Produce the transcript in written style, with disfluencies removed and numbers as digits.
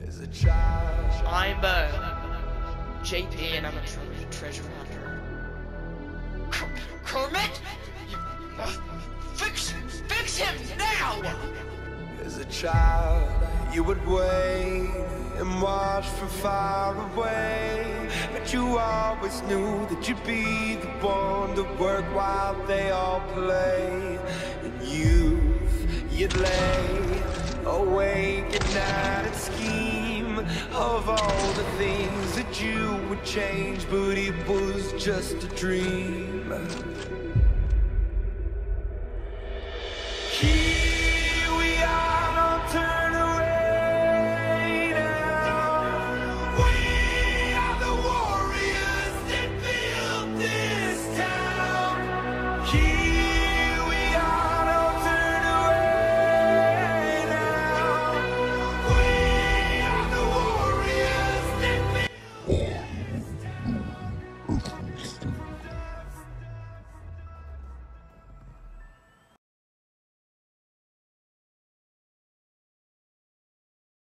As a child, I'm JP and I'm a treasure hunter. Kermit? Fix him now! as a child, you would wait and watch from far away, but you always knew that you'd be the one to work while they all play. In youth, you'd lay awake at night and scheme of all the things that you would change, but it was just a dream.